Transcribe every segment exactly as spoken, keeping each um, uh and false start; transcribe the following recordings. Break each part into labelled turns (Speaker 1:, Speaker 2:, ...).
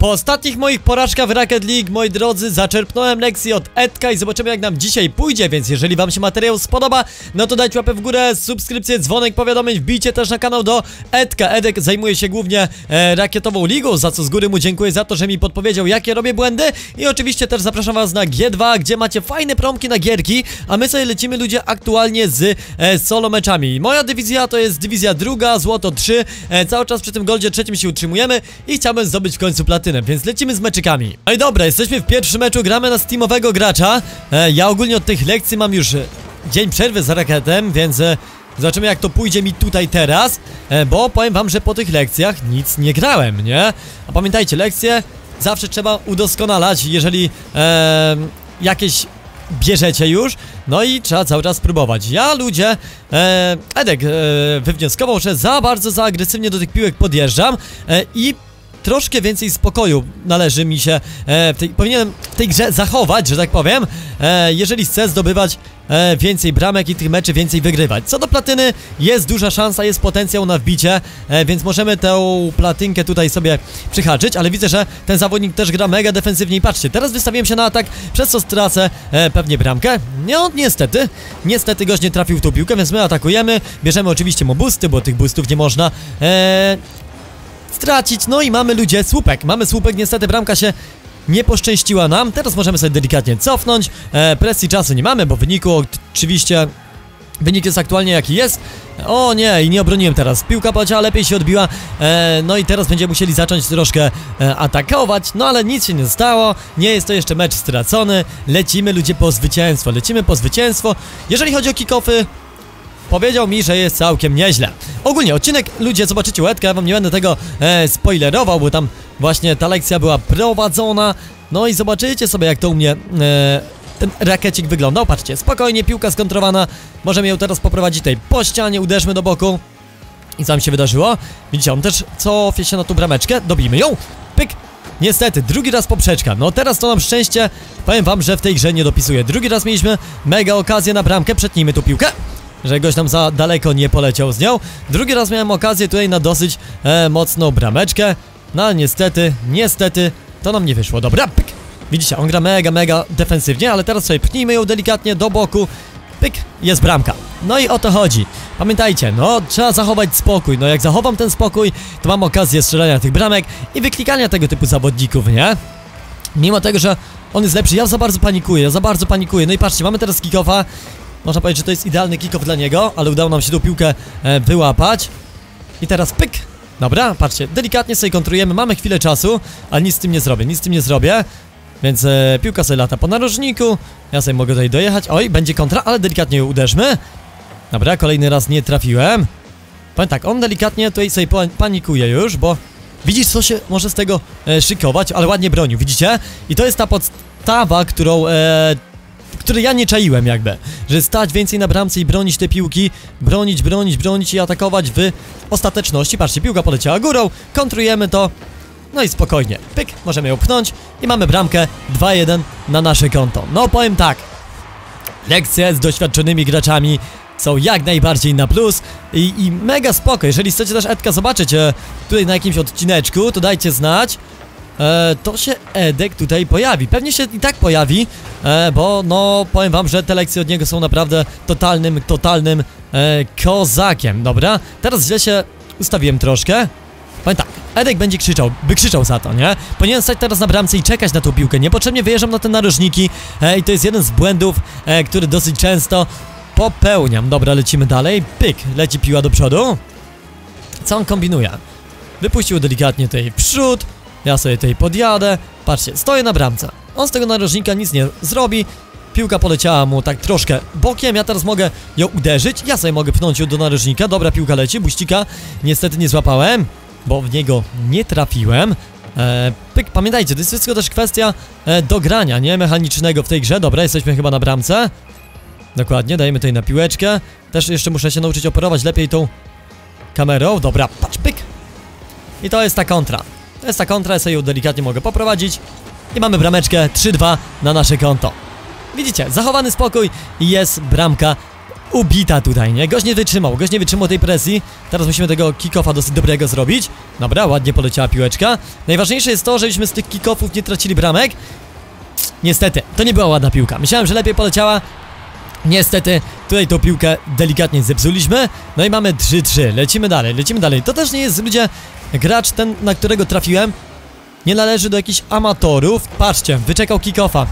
Speaker 1: Po ostatnich moich porażkach w Rocket League, moi drodzy, zaczerpnąłem lekcję od Edka i zobaczymy, jak nam dzisiaj pójdzie, więc jeżeli wam się materiał spodoba, no to dajcie łapę w górę, subskrypcję, dzwonek powiadomień, wbijcie też na kanał do Edka. Edek zajmuje się głównie e, rakietową ligą, za co z góry mu dziękuję za to, że mi podpowiedział, jakie robię błędy. I oczywiście też zapraszam was na G dwa, gdzie macie fajne promki na gierki, a my sobie lecimy, ludzie, aktualnie z e, solo meczami. Moja dywizja to jest dywizja druga, złoto trzy, e, cały czas przy tym goldzie trzecim się utrzymujemy i chciałbym zdobyć w końcu platynę, więc lecimy z meczykami. No i dobra, jesteśmy w pierwszym meczu, gramy na steamowego gracza. e, Ja ogólnie od tych lekcji mam już e, dzień przerwy z rakietem, więc e, zobaczymy, jak to pójdzie mi tutaj teraz, e, bo powiem wam, że po tych lekcjach nic nie grałem, nie? A pamiętajcie, lekcje zawsze trzeba udoskonalać, jeżeli e, jakieś bierzecie już, no i trzeba cały czas spróbować. Ja, ludzie, e, Edek e, wywnioskował, że za bardzo, za agresywnie do tych piłek podjeżdżam e, i troszkę więcej spokoju należy mi się e, w tej, powinienem w tej grze zachować, że tak powiem, e, jeżeli chcę zdobywać e, więcej bramek i tych meczy więcej wygrywać. Co do platyny, jest duża szansa, jest potencjał na wbicie, e, więc możemy tę platynkę tutaj sobie przyhaczyć, ale widzę, że ten zawodnik też gra mega defensywnie i patrzcie, teraz wystawiłem się na atak, przez co stracę e, pewnie bramkę. No niestety, niestety gość nie trafił w tą piłkę, więc my atakujemy, bierzemy oczywiście mu boosty, bo tych boostów nie można e, stracić, no i mamy, ludzie, słupek, mamy słupek, niestety bramka się nie poszczęściła nam, teraz możemy sobie delikatnie cofnąć, e, presji czasu nie mamy, bo w wyniku oczywiście, wynik jest aktualnie jaki jest. O nie, i nie obroniłem teraz, piłka poleciała, lepiej się odbiła, e, no i teraz będziemy musieli zacząć troszkę e, atakować, no ale nic się nie stało, nie jest to jeszcze mecz stracony, lecimy, ludzie, po zwycięstwo, lecimy po zwycięstwo. Jeżeli chodzi o kick-offy, powiedział mi, że jest całkiem nieźle. Ogólnie odcinek, ludzie, zobaczycie łetkę, ja wam nie będę tego e, spoilerował, bo tam właśnie ta lekcja była prowadzona. No i zobaczycie sobie, jak to u mnie e, ten rakiecik wyglądał. Patrzcie, spokojnie, piłka skontrowana. Możemy ją teraz poprowadzić tutaj po ścianie, uderzmy do boku. I co mi się wydarzyło? Widzicie, on też cofie się na tą brameczkę, dobijmy ją, pyk. Niestety, drugi raz poprzeczka. No teraz to nam szczęście, powiem wam, że w tej grze nie dopisuje. Drugi raz mieliśmy mega okazję na bramkę, przetnijmy tu piłkę, że goś tam za daleko nie poleciał z nią. Drugi raz miałem okazję tutaj na dosyć e, mocną brameczkę. No ale niestety, niestety to nam nie wyszło. Dobra, pyk. Widzicie, on gra mega, mega defensywnie, ale teraz sobie pchnijmy ją delikatnie do boku. Pyk, jest bramka. No i o to chodzi. Pamiętajcie, no trzeba zachować spokój. No jak zachowam ten spokój, to mam okazję strzelania tych bramek i wyklikania tego typu zawodników, nie? Mimo tego, że on jest lepszy, ja za bardzo panikuję, ja za bardzo panikuję. No i patrzcie, mamy teraz kick-offa. Można powiedzieć, że to jest idealny kick-off dla niego, ale udało nam się tą piłkę e, wyłapać. I teraz pyk. Dobra, patrzcie, delikatnie sobie kontrujemy, mamy chwilę czasu, ale nic z tym nie zrobię, nic z tym nie zrobię. Więc e, piłka sobie lata po narożniku, ja sobie mogę tutaj dojechać. Oj, będzie kontra, ale delikatnie ją uderzmy. Dobra, kolejny raz nie trafiłem. Powiem tak, on delikatnie tutaj sobie panikuje już, bo widzisz, co się może z tego e, szykować, ale ładnie bronił, widzicie? I to jest ta podstawa, którą... E, który ja nie czaiłem jakby, że stać więcej na bramce i bronić te piłki, bronić, bronić, bronić i atakować w ostateczności. Patrzcie, piłka poleciała górą, kontrujemy to, no i spokojnie, pyk, możemy ją pchnąć i mamy bramkę dwa jeden na nasze konto. No powiem tak, lekcje z doświadczonymi graczami są jak najbardziej na plus i, i mega spoko. Jeżeli chcecie też Edka zobaczyć e, tutaj na jakimś odcineczku, to dajcie znać. E, to się Edek tutaj pojawi. Pewnie się i tak pojawi, e, bo no powiem wam, że te lekcje od niego są naprawdę totalnym, totalnym e, kozakiem. Dobra, teraz źle się ustawiłem troszkę. Powiem tak, Edek będzie krzyczał, by krzyczał za to, nie? Powinien stać teraz na bramce i czekać na tą piłkę. Niepotrzebnie wyjeżdżam na te narożniki e, i to jest jeden z błędów, e, który dosyć często popełniam. Dobra, lecimy dalej. Pyk, leci piła do przodu. Co on kombinuje? Wypuścił delikatnie tutaj w przód. Ja sobie tutaj podjadę. Patrzcie, stoję na bramce. On z tego narożnika nic nie zrobi. Piłka poleciała mu tak troszkę bokiem. Ja teraz mogę ją uderzyć. Ja sobie mogę pchnąć ją do narożnika. Dobra, piłka leci. Buścika niestety nie złapałem, bo w niego nie trafiłem. e, Pyk, pamiętajcie, to jest wszystko też kwestia e, dogrania, nie? Mechanicznego w tej grze. Dobra, jesteśmy chyba na bramce. Dokładnie, dajemy tutaj na piłeczkę. Też jeszcze muszę się nauczyć operować lepiej tą kamerą. Dobra, patrz, pyk. I to jest ta kontra. To jest ta kontra, ja sobie ją delikatnie mogę poprowadzić. I mamy brameczkę trzy dwa na nasze konto. Widzicie, zachowany spokój i jest bramka. ubita tutaj, nie? Gość nie wytrzymał, gość nie wytrzymał tej presji. Teraz musimy tego kick-offa dosyć dobrego zrobić. Dobra, ładnie poleciała piłeczka. Najważniejsze jest to, żebyśmy z tych kick-offów nie tracili bramek. Niestety, to nie była ładna piłka. Myślałem, że lepiej poleciała. Niestety, tutaj tą piłkę delikatnie zepsuliśmy. No i mamy trzy trzy, lecimy dalej, lecimy dalej. To też nie jest, ludzie, gracz ten, na którego trafiłem, nie należy do jakichś amatorów. Patrzcie, wyczekał kick-offa.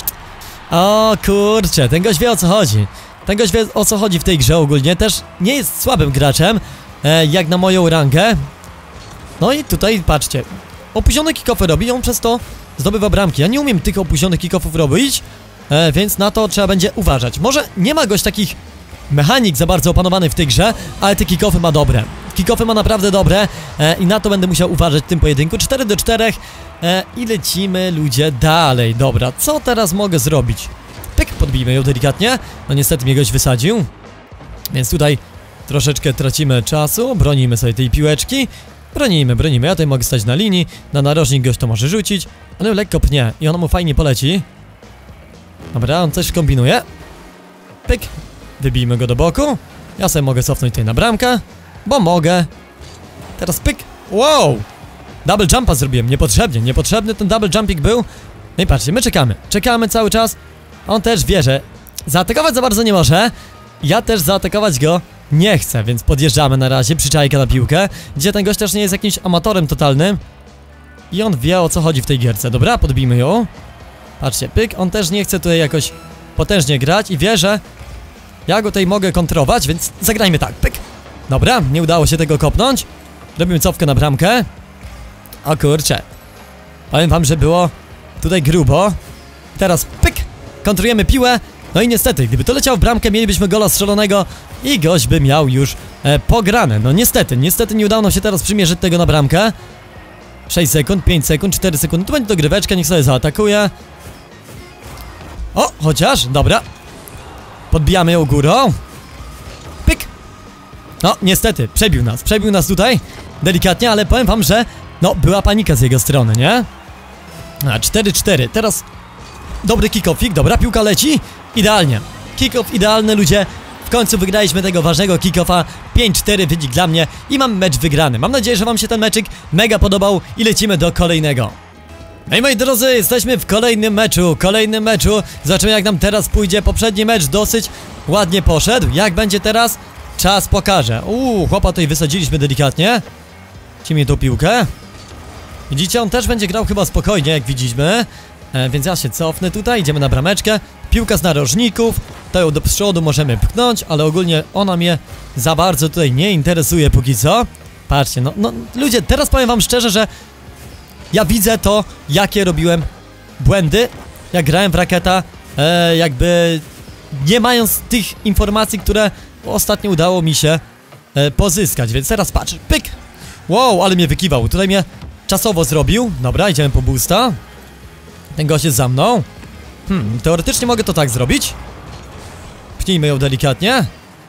Speaker 1: O kurczę, ten gość wie, o co chodzi. Ten gość wie, o co chodzi w tej grze ogólnie. Też nie jest słabym graczem, e, jak na moją rangę. No i tutaj patrzcie, opóźnione kick-offy robi, on przez to zdobywa bramki. Ja nie umiem tych opóźnionych kick-offów robić, e, więc na to trzeba będzie uważać. Może nie ma gość takich mechanik za bardzo opanowany w tej grze, ale te kick-offy ma dobre. Kick-offy ma naprawdę dobre e, i na to będę musiał uważać w tym pojedynku. cztery do czterech e, i lecimy, ludzie, dalej. Dobra, co teraz mogę zrobić? Pyk, podbijmy ją delikatnie. No niestety mnie gość wysadził, więc tutaj troszeczkę tracimy czasu. Bronimy sobie tej piłeczki. Bronimy, bronimy. Ja tutaj mogę stać na linii. Na narożnik gość to może rzucić, ale lekko pnie i ono mu fajnie poleci. Dobra, on coś kombinuje. Pyk, wybijmy go do boku. Ja sobie mogę cofnąć tutaj na bramkę, bo mogę. Teraz pyk. Wow! Double jumpa zrobiłem, niepotrzebnie, niepotrzebny ten double jumping był. No i patrzcie, my czekamy, czekamy cały czas. On też wie, że zaatakować za bardzo nie może. Ja też zaatakować go nie chcę, więc podjeżdżamy na razie, przyczajkę na piłkę, gdzie ten gość też nie jest jakimś amatorem totalnym. I on wie, o co chodzi w tej gierce. Dobra, podbijmy ją. Patrzcie, pyk, on też nie chce tutaj jakoś potężnie grać i wie, że ja go tutaj mogę kontrować, więc zagrajmy tak, pyk. Dobra, nie udało się tego kopnąć. Robimy cofkę na bramkę. O kurczę, powiem wam, że było tutaj grubo. Teraz pyk, kontrujemy piłę. No i niestety, gdyby to leciał w bramkę, mielibyśmy gola strzelonego i gość by miał już e, pograne. No niestety, niestety nie udało nam się teraz przymierzyć tego na bramkę. sześć sekund, pięć sekund, cztery sekundy. Tu będzie dogryweczka, niech sobie zaatakuje. O, chociaż, dobra. Podbijamy ją górą. Pyk. No, niestety, przebił nas, przebił nas tutaj delikatnie, ale powiem wam, że no, była panika z jego strony, nie? A, cztery cztery, teraz dobry kick-offik, dobra, piłka leci. Idealnie, kick-off idealny, ludzie. W końcu wygraliśmy tego ważnego kick-offa. pięć cztery wynik dla mnie i mam mecz wygrany. Mam nadzieję, że wam się ten meczyk mega podobał i lecimy do kolejnego. No i moi drodzy, jesteśmy w kolejnym meczu, kolejnym meczu. Zobaczymy, jak nam teraz pójdzie. Poprzedni mecz dosyć ładnie poszedł. Jak będzie teraz? Czas pokaże. Uuu, chłopa tutaj wysadziliśmy delikatnie. Cimy tą piłkę. Widzicie, on też będzie grał chyba spokojnie, jak widzimy. E, więc ja się cofnę tutaj, idziemy na brameczkę. Piłka z narożników, to ją do przodu możemy pchnąć, ale ogólnie ona mnie za bardzo tutaj nie interesuje póki co. Patrzcie, no, no ludzie, teraz powiem wam szczerze, że ja widzę to, jakie robiłem błędy, jak grałem w Raketa, e, jakby nie mając tych informacji, które ostatnio udało mi się e, pozyskać, więc teraz patrz, pyk. Wow, ale mnie wykiwał, tutaj mnie czasowo zrobił. Dobra, idziemy po boosta. Ten gość jest za mną. Hmm, teoretycznie mogę to tak zrobić. Pchnijmy ją delikatnie.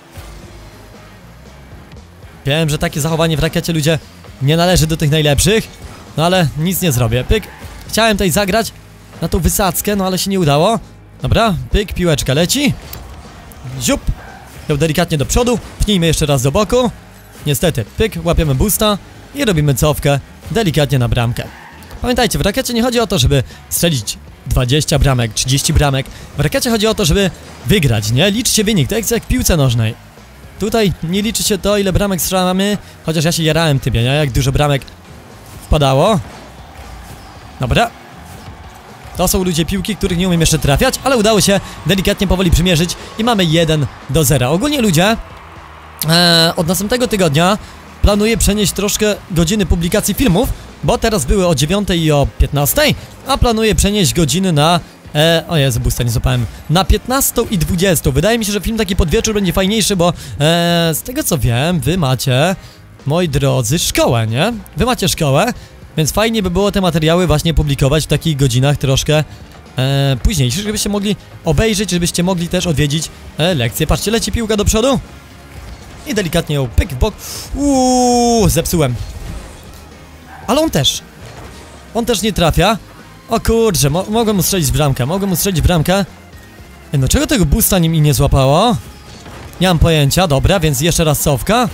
Speaker 1: Wiem, że takie zachowanie w Rakiecie, ludzie, nie należy do tych najlepszych. No ale nic nie zrobię, pyk. Chciałem tutaj zagrać na tą wysadzkę, no ale się nie udało. Dobra, pyk, piłeczka leci. Ziup. Ją delikatnie do przodu. Pchnijmy jeszcze raz do boku. Niestety, pyk, łapiemy boosta i robimy cofkę delikatnie na bramkę. Pamiętajcie, w Rakiecie nie chodzi o to, żeby strzelić dwadzieścia bramek, trzydzieści bramek. W Rakiecie chodzi o to, żeby wygrać, nie? Liczcie wynik, tak jak w piłce nożnej. Tutaj nie liczy się to, ile bramek strzelamy, chociaż ja się jarałem tym, nie? Jak dużo bramek wpadało. Dobra. To są ludzie piłki, których nie umiem jeszcze trafiać, ale udało się delikatnie powoli przymierzyć i mamy jeden do zera. Ogólnie ludzie, ee, od następnego tygodnia planuję przenieść troszkę godziny publikacji filmów, bo teraz były o dziewiątej i o piętnastej, a planuję przenieść godziny na... E, o Jezu, busta nie złapałem. Na piętnastą i dwudziestą. Wydaje mi się, że film taki pod wieczór będzie fajniejszy, bo e, z tego co wiem, wy macie, moi drodzy, szkołę, nie? Wy macie szkołę, więc fajnie by było te materiały właśnie publikować w takich godzinach troszkę e, późniejszych, żebyście mogli obejrzeć, żebyście mogli też odwiedzić e, lekcje. Patrzcie, leci piłka do przodu i delikatnie ją pyk w bok. Uuu, zepsułem. Ale on też. On też nie trafia. O kurczę, mo mogłem mu strzelić w bramkę. Mogłem mu strzelić w bramkę. No czego tego boosta mi nie złapało? Nie mam pojęcia, dobra, więc jeszcze raz cofka.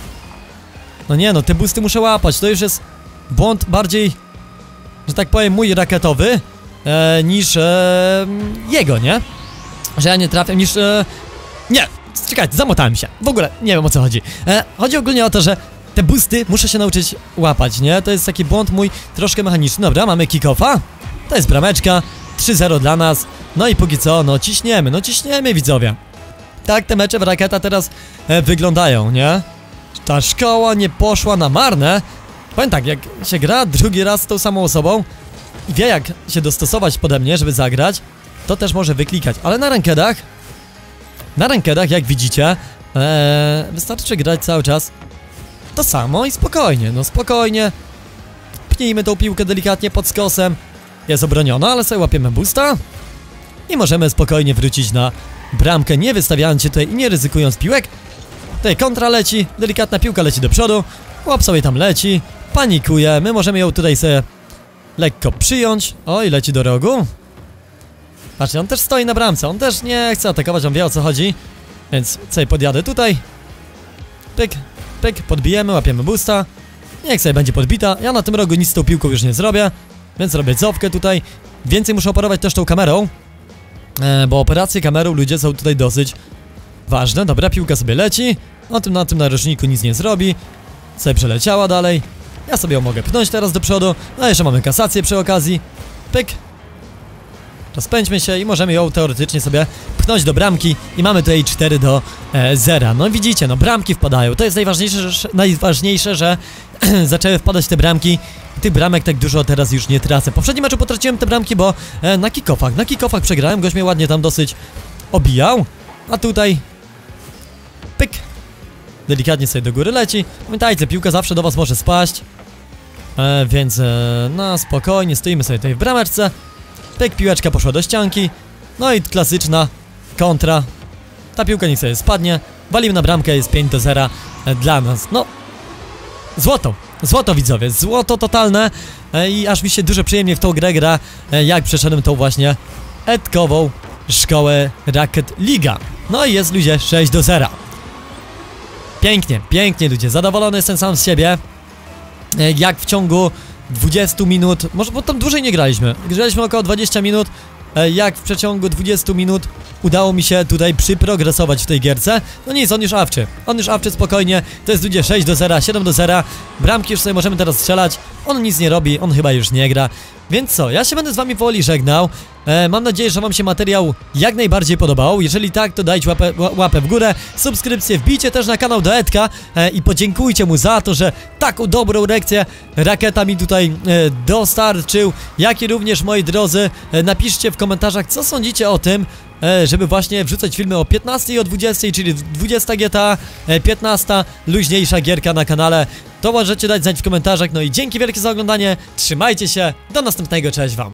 Speaker 1: No nie no, te boosty muszę łapać, to już jest błąd bardziej, że tak powiem, mój rakietowy e, niż e, jego, nie? Że ja nie trafię, niż... E, nie, czekajcie, zamotałem się, w ogóle nie wiem o co chodzi. e, Chodzi ogólnie o to, że te boosty muszę się nauczyć łapać, nie? To jest taki błąd mój troszkę mechaniczny. Dobra, mamy kick-offa, to jest brameczka, trzy zero dla nas. No i póki co, no ciśniemy, no ciśniemy, widzowie. Tak te mecze w Raketa teraz e, wyglądają, nie? Ta szkoła nie poszła na marne. Powiem tak, jak się gra drugi raz z tą samą osobą i wie jak się dostosować pode mnie, żeby zagrać, to też może wyklikać. Ale na rankedach, na rankedach, jak widzicie, e, wystarczy grać cały czas to samo i spokojnie, no spokojnie. Pnijmy tą piłkę delikatnie pod skosem. Jest obroniona, ale sobie łapiemy boosta i możemy spokojnie wrócić na bramkę, nie wystawiając się tutaj i nie ryzykując piłek. Tutaj kontra leci, delikatna piłka leci do przodu, łap sobie tam leci, panikuje, my możemy ją tutaj sobie lekko przyjąć. Oj, leci do rogu. Patrzcie, on też stoi na bramce, on też nie chce atakować, on wie o co chodzi. Więc sobie podjadę tutaj. Pyk, pyk, podbijemy, łapiemy boosta. Niech sobie będzie podbita, ja na tym rogu nic z tą piłką już nie zrobię. Więc robię cofkę tutaj. Więcej muszę operować też tą kamerą, e, bo operacje kamerą, ludzie, są tutaj dosyć ważne. Dobra, piłka sobie leci. Na tym, na tym narożniku nic nie zrobi. Sobie przeleciała dalej. Ja sobie ją mogę pchnąć teraz do przodu. No jeszcze mamy kasację przy okazji. Pyk. Rozpędźmy się i możemy ją teoretycznie sobie pchnąć do bramki. I mamy tutaj cztery do zera. No widzicie, no bramki wpadają. To jest najważniejsze, że, najważniejsze, że zaczęły wpadać te bramki. I tych bramek tak dużo teraz już nie tracę. W poprzednim meczu potraciłem te bramki, bo e, na kick-offach, na kick-offach przegrałem. Gość mnie ładnie tam dosyć obijał. A tutaj pyk. Delikatnie sobie do góry leci. Pamiętajcie, piłka zawsze do was może spaść. E, więc e, no spokojnie, stoimy sobie tutaj w brameczce. Pyk, piłeczka poszła do ścianki. No i klasyczna kontra. Ta piłka niech sobie spadnie. Walimy na bramkę, jest pięć do zera e, dla nas. No, złoto. Złoto, widzowie, złoto totalne. e, I aż mi się dużo przyjemnie w tą grę gra, e, jak przeszedłem tą właśnie etkową szkołę Rocket League'a. No i jest, ludzie, sześć do zera. Pięknie, pięknie, ludzie, zadowolony jestem sam z siebie. e, Jak w ciągu dwudziestu minut, może bo tam dłużej nie graliśmy, graliśmy około dwadzieścia minut. e, Jak w przeciągu dwudziestu minut udało mi się tutaj przyprogresować w tej gierce. No nic, on już awczy, on już awczy spokojnie. To jest, ludzie, sześć do zera, siedem do zera. Bramki już sobie możemy teraz strzelać. On nic nie robi, on chyba już nie gra. Więc co, ja się będę z wami powoli żegnał. e, Mam nadzieję, że wam się materiał jak najbardziej podobał. Jeżeli tak, to dajcie łapę, łapę w górę, subskrypcję, wbijcie też na kanał do Edka e, i podziękujcie mu za to, że taką dobrą reakcję Raketa mi tutaj e, dostarczył. Jak i również, moi drodzy, e, napiszcie w komentarzach, co sądzicie o tym, e, żeby właśnie wrzucać filmy o piętnastej i o dwudziestej, czyli dwudziesta G T A, e, piętnasta luźniejsza gierka na kanale. To możecie dać znać w komentarzach. No i dzięki wielkie za oglądanie, trzymajcie się, do następnego, cześć wam.